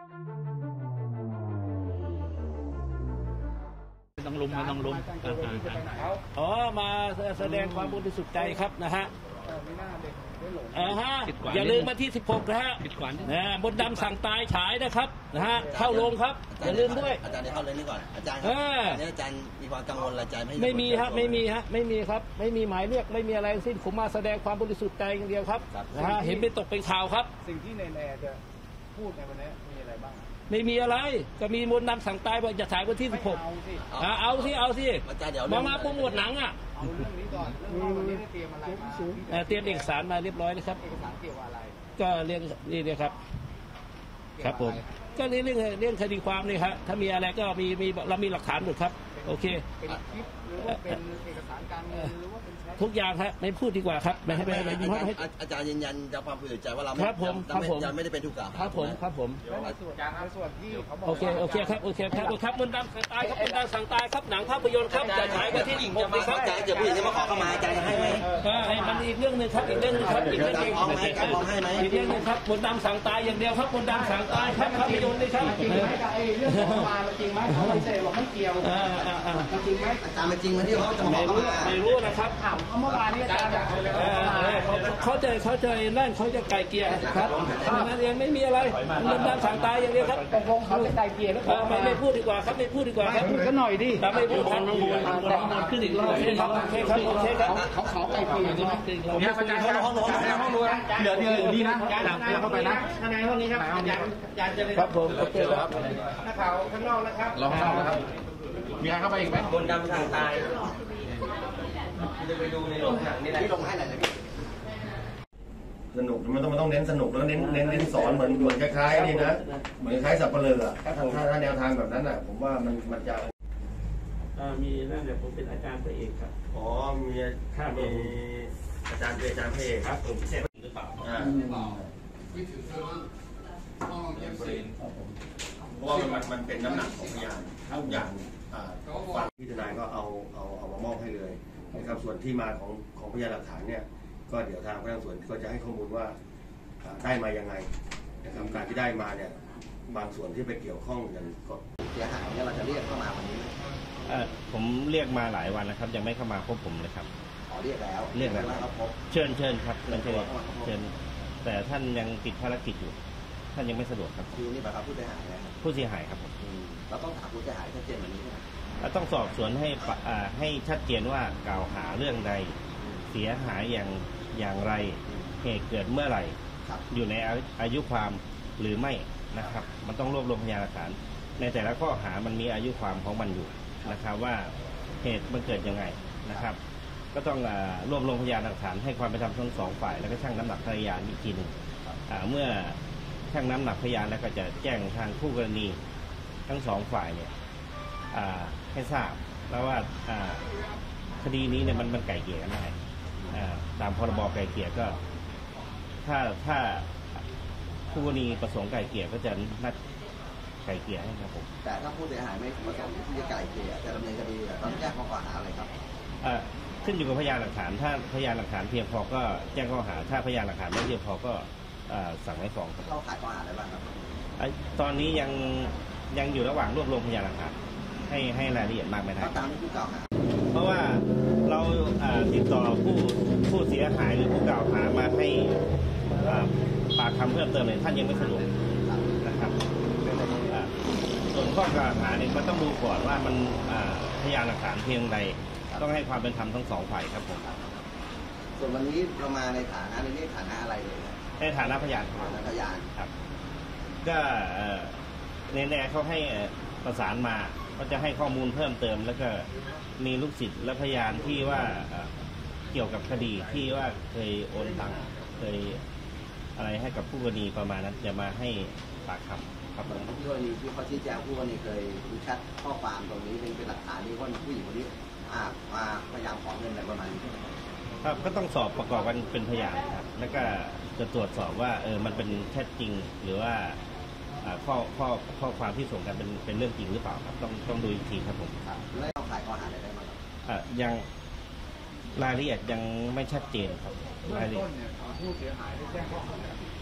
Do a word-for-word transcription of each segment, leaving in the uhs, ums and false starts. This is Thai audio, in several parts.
ต้องลุมไม่ต้องลุมอ๋อมาแสดงความบริสุทธิ์ใจครับนะฮะอ่าฮะอย่าลืมมาที่สิบหกนะฮะนะมนต์ดำสั่งตายฉายนะครับนะฮะเข้าโรงครับอย่าลืมด้วยอาจารย์ได้เข้าเรื่องนี้ก่อนอาจารย์เนี่ยอาจารย์มีความกังวลอะไรใจไหมไม่มีฮะไม่มีฮะไม่มีครับไม่มีหมายเรียกไม่มีอะไรทั้งสิ้นผมมาแสดงความบริสุทธิ์ใจอย่างเดียวครับนะฮะเห็นเป็นตกเป็นข่าวครับสิ่งที่ในแนจะพูดในวันนี้มีอะไรบ้างไม่มีอะไรก็มีมนต์ดำสั่งตายบอกจะถ่ายวันที่สิบหกเอาสิเอาสิมามาโปรโมทหนังอ่ะเอาเรื่องนี้ก่อนเรื่องวันนี้ได้เตรียมอะไรมาเตรียมเอกสารมาเรียบร้อยเลยครับเอกสารเกี่ยวกับอะไรก็เรื่องนี่เลยครับครับผมก็เรื่องเรื่องคดีความนี่ครับถ้ามีอะไรก็มีมีเรามีหลักฐานหมดครับโอเคเป็นคลิปหรือว่าเป็นเอกสารการเงินหรือว่าเป็นทุกอย่างครับไม่พูดดีกว่าครับไม่ให้ไม่ไม่ให้อาจารย์ยืนยันจากความบริสุทธิ์ใจว่าเราไม่ยังไม่ได้เป็นถูกกล่าวครับผมครับผมในส่วนการในส่วนที่เขาบอกโอเคโอเคครับโอเคครับครับมนต์ดำสั่งตายครับมนต์ดำสั่งตายครับหนังภาพยนตร์ครับจะฉายวันที่หกนี้ครับอาจารย์จะผู้หญิงจะมาขอเข้ามาอาจารย์จะให้ไหมให้มันอีกเรื่องหนึ่งครับอีกเรื่องนึงครับอีกเรื่องนึงอีกเรื่องนึงครับมนต์ดำสั่งตายอย่างเดียวครับมนต์ดำสั่งตายครับภาพยนตร์นี่ครับจริงไหมกับไอ้เรื่องของมาจริงไหมเขาไม่ใช่บอกไม่เกี่ยวจริงไหมอาจารย์มันจริงไหมที่เขาจะมาขอเข้ามาไม่รู้นะครับถามเขาเมื่อวานนี้อาจารย์เขาจะเขาจะนั่นเขาจะไก่เกียร์ครับนั่นเองไม่มีอะไรมันดันสั่งตายอย่างเดียวครับตกลงเขาจะไก่เกียร์แล้วไม่ไม่พูดดีกว่าครับไม่พูดดีกว่าครับพูดกันหน่อยดิไม่พูดครับน้องบูนน้องบูนขึ้นอีกรอบโอเคครับโอเคครับโอเคครับเขาเขาไก่เกียร์ใช่ไหมเนี่ยอาจารย์ห้องนู้นห้องนู้นเดี๋ยวเดี๋ยวนี่นะอาจารย์เข้าไปนะข้างในห้องนี้ครับอาจารย์อาจารย์จะเลยครับผมโอเคครับนักข่าวข้างนอกนะครับรอข้างนอกนะครับมีใครเข้าไปอีกไหมบนดำสั่งตายจะไปดูในโรงหนังนี่แหละที่ลงให้หน่อยเลยสนุกมันต้องมันต้องเน้นสนุกแล้วเน้นเน้นเน้นสอนเหมือนเหมือนคล้ายๆนี่นะเหมือนคล้ายสับปะเลออะถ้าถ้าถ้าแนวทางแบบนั้นอ่ะผมว่ามันมันจะมีนั่นแหละผมเป็นอาจารย์พระเอกครับอ๋อมีมีอาจารย์เป็นอาจารย์พระเอกครับผมเสร็จหรือเปล่าอ่าไม่ถือเธอต้องเก็บสินเพราะว่ามันมันเป็นน้ำหนักของพยานทุกอย่างฝั่งที่ทนายก็เอาเอาเอามามอบให้เลยนะครับส่วนที่มาของของพยานหลักฐานเนี่ยก็เดี๋ยวทางพนักงานสวนก็จะให้ข้อมูลว่าได้มายังไงนะครับการที่ได้มาเนี่ยบางส่วนที่ไปเกี่ยวข้องอย่างเสียหายเนี่ยเราจะเรียกเข้ามาวันนี้ผมเรียกมาหลายวันนะครับยังไม่เข้ามาพบผมเลยครับอ๋อเรียกแล้วเรียกแล้วเชิญเชิญครับเชิญเชิญแต่ท่านยังติดภารกิจอยู่ท่านยังไม่สะดวกครับคือนี่แบบผู้เสียหายนะครับผู้เสียหายครับผมเราต้องถามผู้เสียหายชัดเจนแบบนี้นะเราต้องสอบสวนให้ให้ชัดเจนว่ากล่าวหาเรื่องใดเสียหายอย่างอย่างไรเหตุเกิดเมื่อไหร่อยู่ในอายุความหรือไม่นะครับมันต้องรวบรวมพยานหลักฐานในแต่ละข้อหามันมีอายุความของมันอยู่นะครับว่าเหตุมันเกิดยังไงนะครับก็ต้องรวบรวมพยานหลักฐานให้ความเป็นธรรมทั้งสองฝ่ายแล้วก็ชั่งน้ำหนักพยานอีกทีหนึ่งเมื่อชั่งน้ำหนักพยานแล้วก็จะแจ้งทางคู่กรณีทั้งสองฝ่ายเนี่ยให้ทราบแล้วว่าคดีนี้เนี่ยมันมันไก่เกลี่ยกันได้ตามพรบไก่เกลี่ยก็ถ้าถ้าคู่กรณีประสงค์ไก่เกลี่ยก็จะนัดไก่เกลี่ยให้ครับผมแต่ถ้าผู้เสียหายไม่ประสงค์ที่จะไก่เกลี่ยจะดำเนินคดีต้องแจ้งข้อกล่าวหาอะไรครับขึ้นอยู่กับพยานหลักฐานถ้าพยานหลักฐานเพียงพอก็แจ้งข้อหาถ้าพยานหลักฐานไม่เพียงพอก็สั่งให้ฟ้องครับเราขายข้อหาอะไรบ้างครับตอนนี้ยังยังอยู่ระหว่างรวบรวมพยานหลักฐานให้ให้รายละเอียดมากไม่ได้ตามที่ผู้กล่าวหาเพราะว่าเราติดต่อผู้ผู้เสียหายหรือผู้กล่าวหามาให้ปากคำเพิ่มเติมเลยท่านยังไม่สะดวกนะครับส่วนข้อกล่าวหาเนี่ยมันต้องดูก่อนว่ามันพยานหลักฐานเพียงใดต้องให้ความเป็นธรรมทั้งสองฝ่ายครับผมส่วนวันนี้เรามาในฐานะในนี้ฐานะอะไรเลยในฐานะพยานพยานครับก็ในแนวเขาให้ประสานมาก็จะให้ข้อมูลเพิ่มเติมแล้วก็มีลูกศิษย์และพยานที่ว่าเกี่ยวกับคดีที่ว่าเคยโอนตังค์เคยอะไรให้กับผู้กรณีประมาณนั้นจะมาให้ปากคำครับผู้กรณีที่เขาชี้แจงผู้กรณีเคยดูแชทข้อความตรงนี้เป็นหลักฐานที่ว่าผู้หญิงคนนี้มาพยายามขอเงินอะไรประมาณนี้ครับก็ต้องสอบประกอบกันเป็นพยานครับแล้วก็จะตรวจสอบว่าเออมันเป็นแท้จริงหรือว่าข้อข้อข้อความที่ส่งกันเป็นเป็นเรื่องจริงหรือเปล่าครับต้องต้องดูอีกทีครับผมแล้วต้องขายข้อหาอะไรได้บ้างครับยังรายละเอียดยังไม่ชัดเจนครับรายละเอียดผู้เสียหายได้แจ้งข้อหา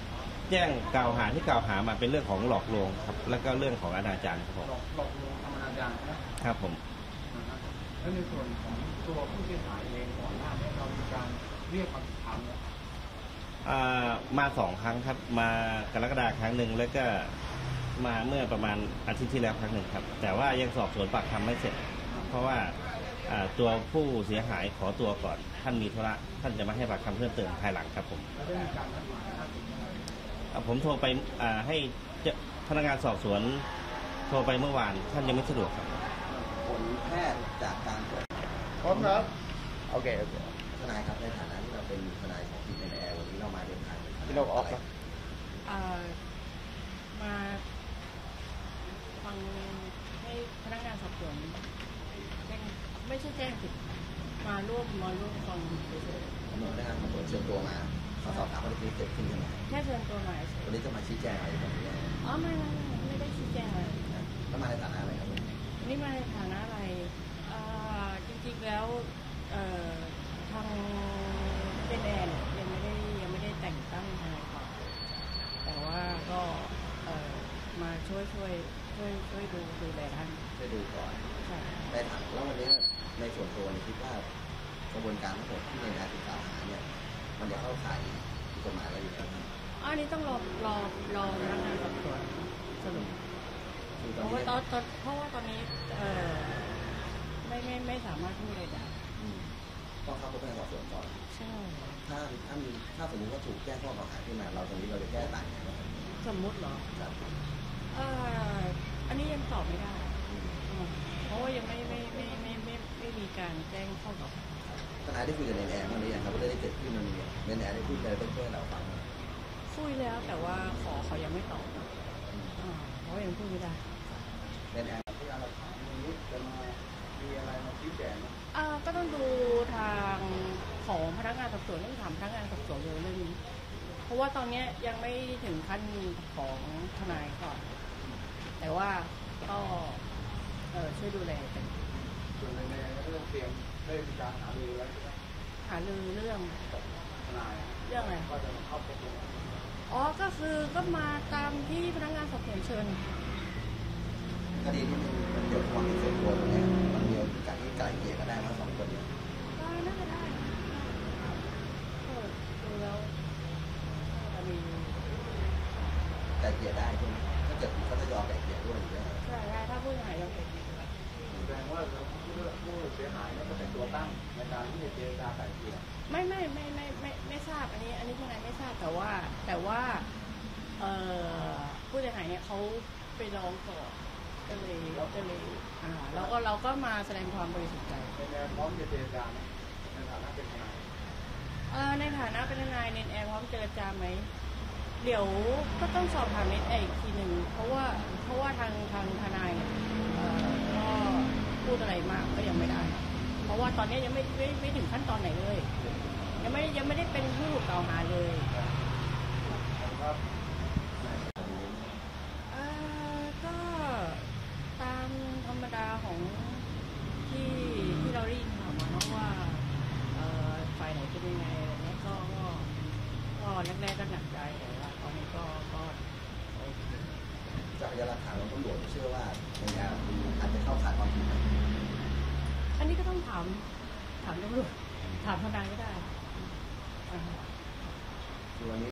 แจ้งกล่าวหาที่กล่าวหามาเป็นเรื่องของหลอกลวงครับแล้วก็เรื่องของอนาจารครับผมหลอกหลอกลวงทำอนาจารนะครับผมแล้วในส่วนของตัวผู้เสียหายเองก่อนหน้านี้เรามีการเรียกความถามเนี่ยอ่ามาสองครั้งครับมากรกฎาคมครั้งหนึ่งแล้วก็มาเมื่อประมาณอาทิตย์ที่แล้วครั้งหนึ่งครับแต่ว่ายังสอบสวนปากคำไม่เสร็จ เพราะว่าอ่าตัวผู้เสียหายขอตัวก่อนท่านมีธุระท่านจะมาให้ปากคำเพิ่มเติมภายหลังครับผมแล้วได้มีการนัดหมายนัดถึงอะไรอ่าผมโทรไปอ่าให้เจ้าพนักงานสอบสวนโทรไปเมื่อวานท่านยังไม่สะดวกครับผลแพทย์จากการตรวจพร้อมครับ โอเค โอเคทนายครับในฐานะที่เราเป็นทนายของทีมในแอร์วันนี้เรามาเดินทางพี่โลกออฟครับเอ่อมาฟังให้พนักงานสอบสวนแจ้งไม่ใช่แจ้งผิดมาร่วมมาร่วมฟังเฉยตำรวจได้ทำตรวจเชิญตัวมาขอสอบถามว่าที่เกิดขึ้นยังไงๆแค่เชิญตัวมาเฉยวันนี้จะมาชี้แจงอะไรแบบนี้อ๋อไม่ไม่ไม่ไม่ได้ชี้แจงอะไรแล้วมาในฐานะอะไรครับนี่มาในฐานะอะไรเอ่อจริงๆแล้วเอ่อทางเป็นแอนเนี่ยยังไม่ได้ยังไม่ได้แต่งตั้งทนายความแต่ว่าก็เอ่อมาช่วยช่วยช่วยช่วยดูดูแลท่านไปดูก่อนใช่ในฐานะแล้ววันนี้ในส่วนตัวเนี่ยคิดว่ากระบวนการทั้งหมดที่ในการศึกษาหาเนี่ยมันจะเข้าข่ายผิดกฎหมายอะไรอยู่แล้วครับอันนี้ต้องรอรอรอพนักงานสอบสวนสรุปคือเพตอนราะนี้ว่าตอนตอนเพราะว่าตอนนี้เอ่อไม่ไม่ไม่สามารถพูดอะไรได้ต้องเข้าพบพนักงานสอบสวนก่อนใช่ถ้าถ้ามีถ้าสมมติว่าถูกแจ้งข้อกล่าวหาขึ้นมาเราตรงนี้เราจะแก้ต่างยังไงบ้างสมมุติเหรอครับเอ่ออันนี้ยังตอบไม่ได้อืมเพราะว่ายังไม่ไม่ไม่ไม่ไม่ไม่มีการแจ้งข้อกล่าวหาทนายได้คุยกับในแอร์บ้างหรือยังครับว่าได้เกิดขึ้นมันมีในแอร์ได้พูดอะไรเบื้องต้นให้เราฟังไหมคุยแล้วแต่ว่าขอเขายังไม่ตอบอ่าเพราะว่ายังพูดไม่ได้ในแอร์ที่เราถามนี้จะมามีอะไรมาชี้แจงไหมอ่าก็ต้องดูทางของพนักงานสอบสวนต้องถามพนักงานสอบสวนเลยเรื่องนี้ เพราะว่าตอนเนี้ยยังไม่ถึงขั้นของทนายก่อน แต่ว่าก็เออช่วยดูแลกันส่วนในแอร์ก็ต้องเตรียมได้มีการหารือไว้ใช่ไหมหารือเรื่องทนายเรื่องอะไรก็จะมาเข้าพบอ๋อก็คือก็มาตามที่พนักงานสอบสวนเชิญคดีนี้มันเกี่ยวกับความเป็นส่วนตัวตรงนี้มันมีโอกาสที่ไกลเกลี่ยกันได้มาสองคนเนี่ยได้น่าจะได้ก็ดูแล้วน่าจะมีไกลเกลี่ยได้ใช่ไหมถ้าเกิดเขาจะยอมไกลเกลี่ยด้วยหรือว่าใช่ได้ถ้าผู้เสียหายยอมเป็นแสดงว่าผู้เสียหายเนี่ยก็เป็นตัวตั้งในการที่จะเจรจาไกล่เกลี่ยไม่ไม่ไม่ไม่ไม่ไม่ทราบอันนี้ อันนี้ทนายไม่ทราบแต่ว่าแต่ว่าเอ่อผู้เสียหายเนี่ยเขาไปร้องก่อนก็เลยก็เลยอ่าแล้วก็เราก็มาแสดงความบริสุทธิ์ใจในแนวพร้อมจะเจรจาไหมในฐานะเป็นทนายเอ่อในฐานะเป็นทนายเนนแอร์พร้อมเจรจาไหมเดี๋ยวก็ต้องสอบถามเนนแอร์อีกทีหนึ่งเพราะว่าเพราะว่าทางทางทนายเนี่ยเอ่อก็พูดอะไรมากก็ยังไม่ได้ เพราะว่าตอนนี้ยังไม่ไม่ไม่ถึงขั้นตอนไหนเลย ยังไม่ยังไม่ได้เป็นผู้ถูกกล่าวหาเลยเอ่อก็ตามธรรมดาของที่ที่เราได้ยินข่าวมาเนาะว่าเอ่อฝ่ายไหนเป็นยังไงอะไรเงี้ยก็ก็ก็แรกๆก็หนักใจแต่ว่าตอนนี้ก็ก็โอเคจากพยานหลักฐานของตำรวจเชื่อว่าในแอร์อาจจะเข้าข่ายความผิดไหมอันนี้ก็ต้องถามถามตำรวจถามทนายก็ได้อ่าคือวันนี้